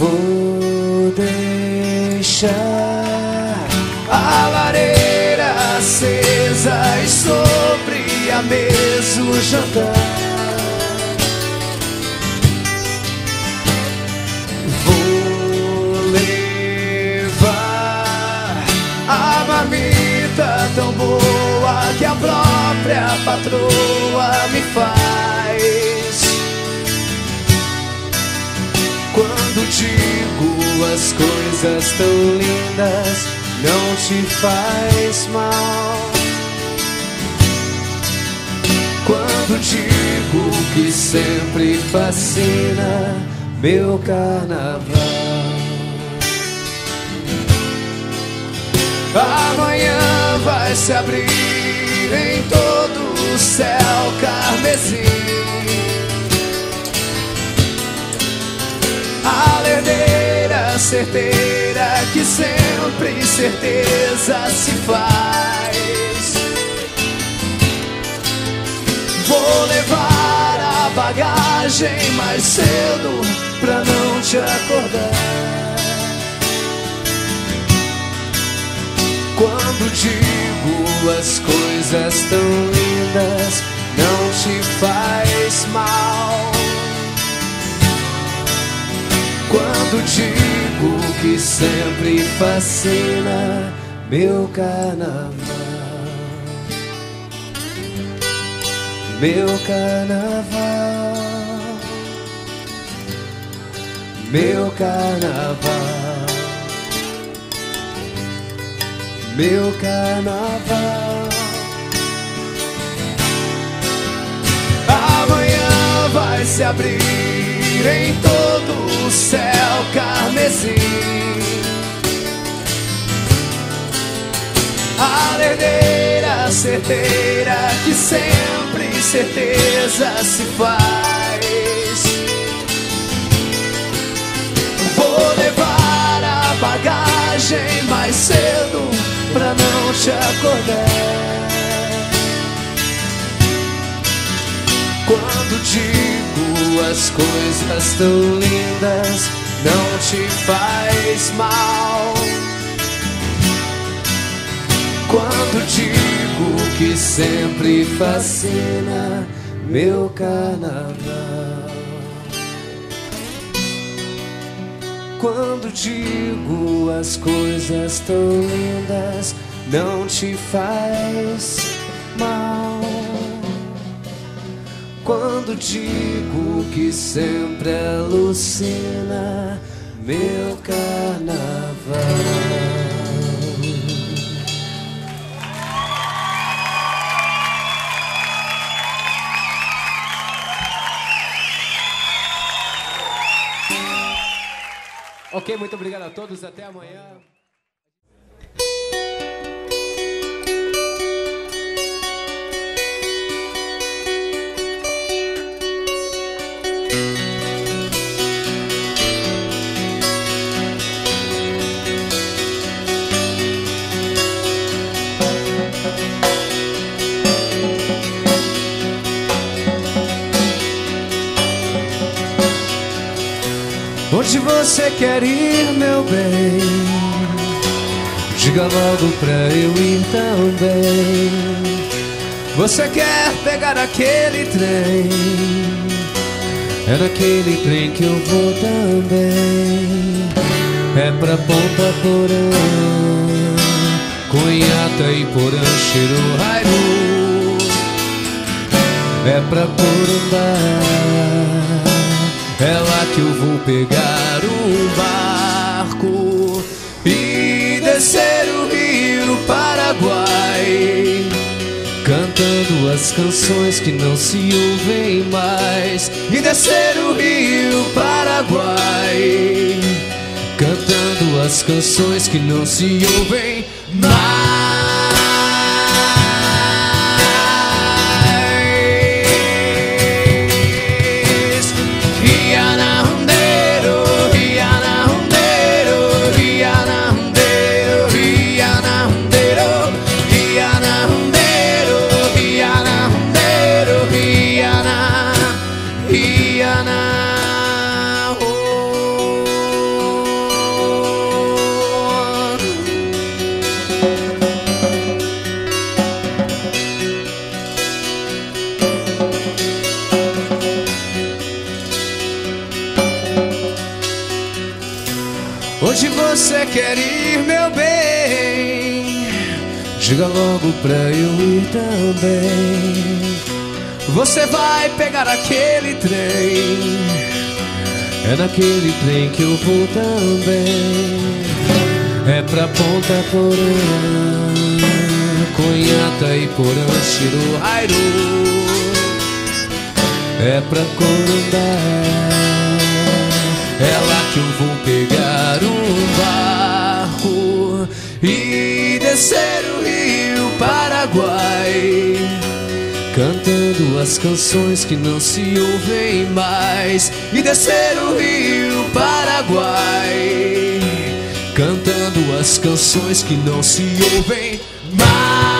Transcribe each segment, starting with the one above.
Vou deixar a lareira acesa e sobre a mesa o jantar. Vou levar a marmita tão boa que a própria patroa me faz. Quando digo as coisas tão lindas, não te faz mal. Quando digo que sempre fascina meu carnaval. Amanhã vai se abrir em todo o céu carmesim a herdeira certeira que sempre certeza se faz. Vou levar a bagagem mais cedo pra não te acordar. Quando digo as coisas tão lindas, não te faz mal. Quando digo que sempre fascina meu carnaval. Meu carnaval, meu carnaval, meu carnaval. Amanhã vai se abrir em todo o céu carmesim a herdeira certeira que sempre certeza se faz. Vou levar a bagagem mais cedo pra não te acordar. Quando digo as coisas tão lindas, não te faz mal. Quando digo que sempre fascina meu carnaval. Quando digo as coisas tão lindas, não te faz mal. Quando digo que sempre alucina meu carnaval. Ok, muito obrigado a todos, até amanhã. Onde você quer ir, meu bem? Diga logo pra eu ir também. Você quer pegar aquele trem? É naquele trem que eu vou também. É pra Ponta Porã, Cunhata e Porã, Cheiro Rairu. É pra Corumbá, é lá que eu vou pegar um barco e descer o rio Paraguai, cantando as canções que não se ouvem mais. E descer o rio Paraguai, cantando as canções que não se ouvem mais. quer ir, meu bem, diga logo pra eu ir também. Você vai pegar aquele trem, é naquele trem que eu vou também. É pra Ponta Porã, Conhata e Porã, Shirohairu. É pra Corumbá, é lá que eu vou pegar um barco e descer o rio Paraguai, cantando as canções que não se ouvem mais. E descer o rio Paraguai, cantando as canções que não se ouvem mais.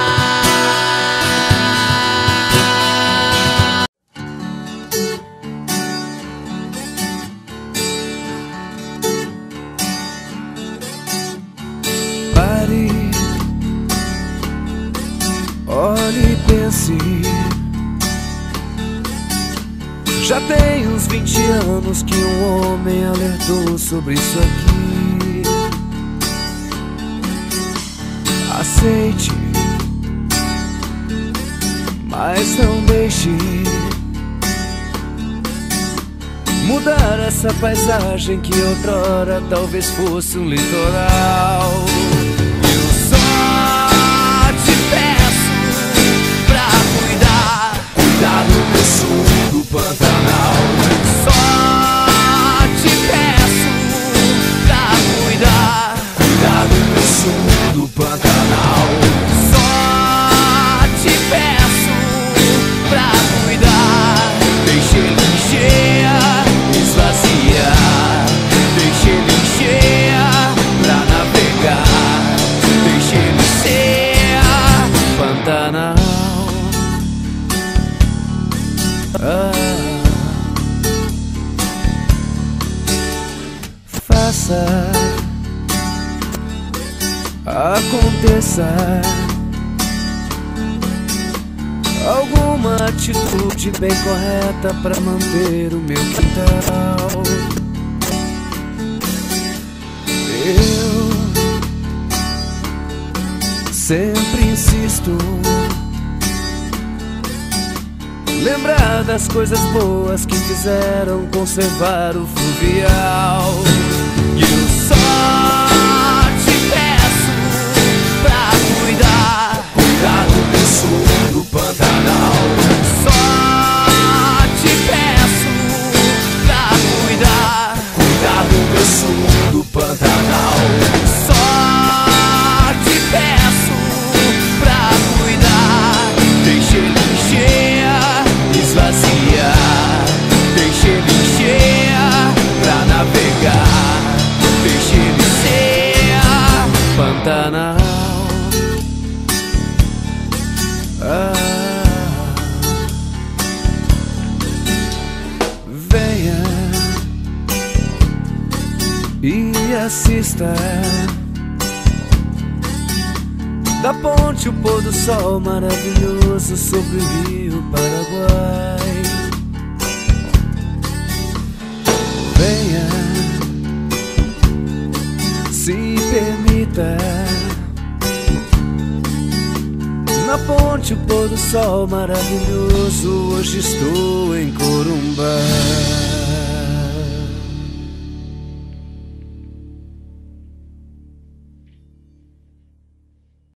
Pare, olhe e pense. Já tem uns 20 anos que um homem alertou sobre isso aqui. Aceite, mas não deixe mudar essa paisagem que outrora talvez fosse um litoral. Eu só te peço pra cuidar do meu sul do Pantanal. Só te peço pra cuidar do meu sul do Pantanal. Só te peço pra cuidar. Deixe ele encher, esvaziar. Deixe ele encher pra navegar. Deixe ele ser Pantanal. Faça, aconteça alguma atitude bem correta pra manter o meu quintal. Eu sempre insisto, lembrar das coisas boas que fizeram conservar o fluvial. E eu só te peço pra cuidar do meu sul do Pantanal. Só te peço pra cuidar do meu sul do Pantanal. Só te peço pra cuidar. Deixe ele encher, esvaziar. Deixe ele encher pra navegar. Deixe ele ser Pantanal. Venha e assista da ponte o pôr do sol maravilhoso sobre o rio Paraguai. Venha, se permita, na ponte o pôr do sol maravilhoso. Hoje estou em Corumbá.